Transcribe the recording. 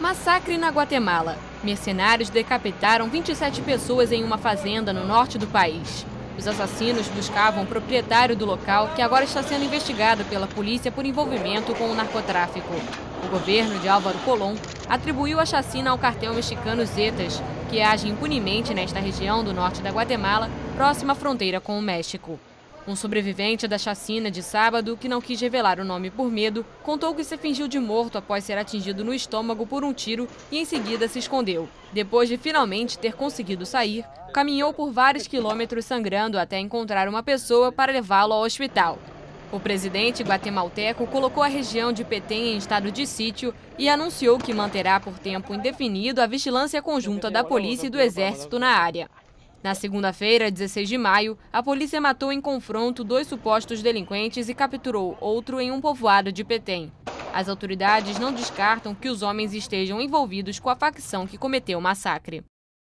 Massacre na Guatemala. Mercenários decapitaram 27 pessoas em uma fazenda no norte do país. Os assassinos buscavam o proprietário do local, que agora está sendo investigado pela polícia por envolvimento com o narcotráfico. O governo de Álvaro Colón atribuiu a chacina ao cartel mexicano Zetas, que age impunemente nesta região do norte da Guatemala, próxima à fronteira com o México. Um sobrevivente da chacina de sábado, que não quis revelar o nome por medo, contou que se fingiu de morto após ser atingido no estômago por um tiro e em seguida se escondeu. Depois de finalmente ter conseguido sair, caminhou por vários quilômetros sangrando até encontrar uma pessoa para levá-lo ao hospital. O presidente guatemalteco colocou a região de Petén em estado de sítio e anunciou que manterá por tempo indefinido a vigilância conjunta da polícia e do exército na área. Na segunda-feira, 16 de maio, a polícia matou em confronto 2 supostos delinquentes e capturou outro em um povoado de Petén. As autoridades não descartam que os homens estejam envolvidos com a facção que cometeu o massacre.